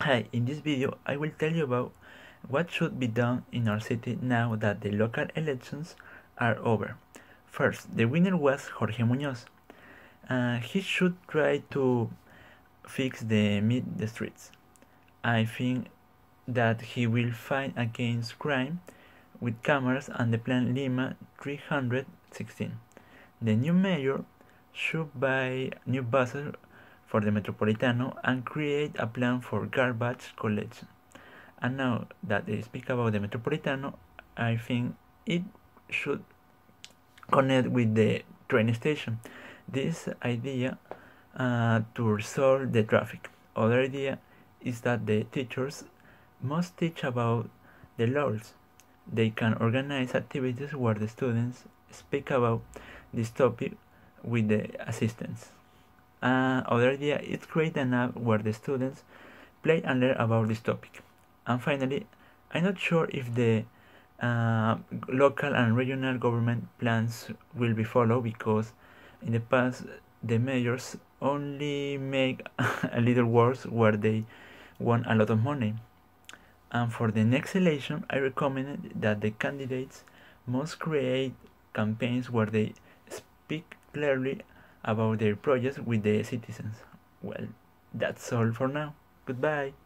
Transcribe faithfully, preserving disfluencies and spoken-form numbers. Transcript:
Hi, in this video I will tell you about what should be done in our city now that the local elections are over. First, the winner was Jorge Muñoz. Uh, he should try to fix the mid the streets. I think that he will fight against crime with cameras and the Plan Lima three hundred sixteen. The new mayor should buy new buses for the Metropolitano and create a plan for garbage collection. And now that I speak about the Metropolitano, I think it should connect with the train station. This idea uh, to resolve the traffic. Other idea is that the teachers must teach about the laws. They can organize activities where the students speak about this topic with the assistants. Uh, other idea is create an app where the students play and learn about this topic. And finally, I'm not sure if the uh, local and regional government plans will be followed, because in the past the mayors only make a little words where they want a lot of money. And for the next election, I recommend that the candidates must create campaigns where they speak clearly about their projects with the citizens. Well, that's all for now. Goodbye.